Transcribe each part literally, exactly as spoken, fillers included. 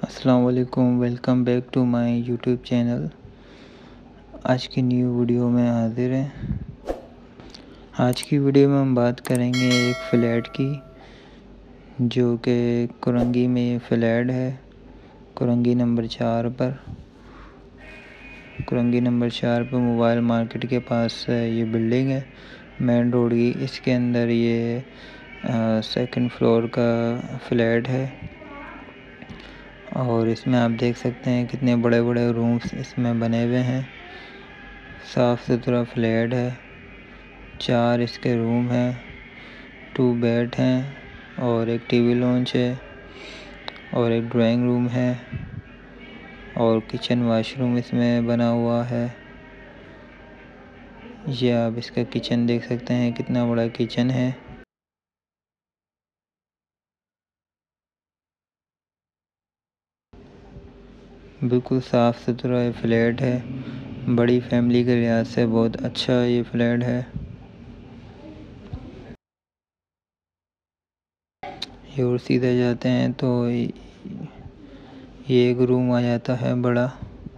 अस्सलाम वालेकुम, welcome back to my YouTube channel. आज की न्यू वीडियो में हाजिर हैं। आज की वीडियो में हम बात करेंगे एक फ्लैट की, जो कि कुरंगी में फ्लैट है। कुरंगी नंबर चार पर कुरंगी नंबर चार पर मोबाइल मार्केट के पास ये बिल्डिंग है, मेन रोड की। इसके अंदर ये सेकंड फ्लोर का फ्लैट है और इसमें आप देख सकते हैं कितने बड़े बड़े रूम्स इसमें बने हुए हैं। साफ़ सुथरा फ्लैट है। चार इसके रूम हैं, टू बेड हैं और एक टीवी लॉन्च है और एक ड्राइंग रूम है और किचन वाशरूम इसमें बना हुआ है। ये आप इसका किचन देख सकते हैं, कितना बड़ा किचन है। बिल्कुल साफ़ सुथरा ये फ्लैट है। बड़ी फैमिली के लिहाज से बहुत अच्छा ये फ्लैट है। ये और सीधे जाते हैं तो ये एक रूम आ जाता है बड़ा।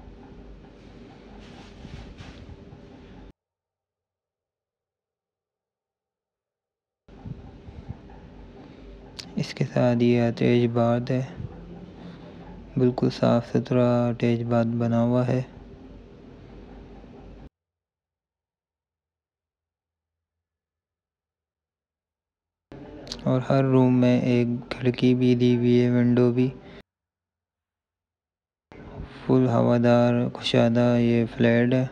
इसके साथ ये अटैच बाथ है, बिल्कुल साफ़ सुथरा अटैच बाथ बना हुआ है। और हर रूम में एक खिड़की भी दी हुई है, विंडो भी। फुल हवादार कुशादा ये फ्लैट है।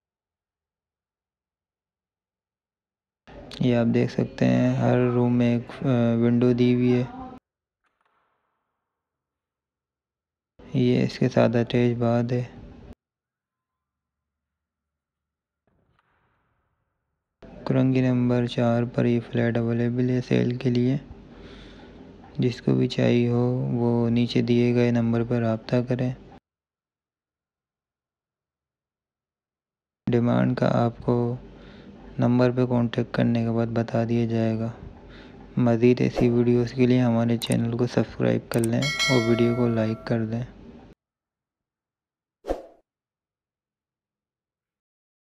ये आप देख सकते हैं हर रूम में एक विंडो दी हुई है। ये इसके साथ अटैच बाथ है। कुरंगी नंबर चार पर ये फ्लैट अवेलेबल है सेल के लिए। जिसको भी चाहिए हो वो नीचे दिए गए नंबर पर रब्ता करें। डिमांड का आपको नंबर पर कांटेक्ट करने के बाद बता दिया जाएगा। मज़ीद ऐसी वीडियोस के लिए हमारे चैनल को सब्सक्राइब कर लें और वीडियो को लाइक कर दें।